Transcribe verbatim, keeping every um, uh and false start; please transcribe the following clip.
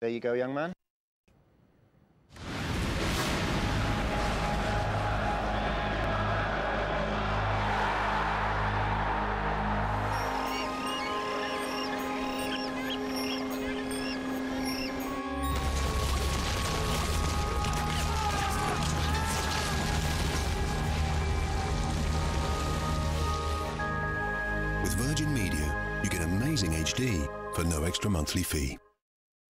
There you go, young man. With Virgin Media, you get amazing H D for no extra monthly fee.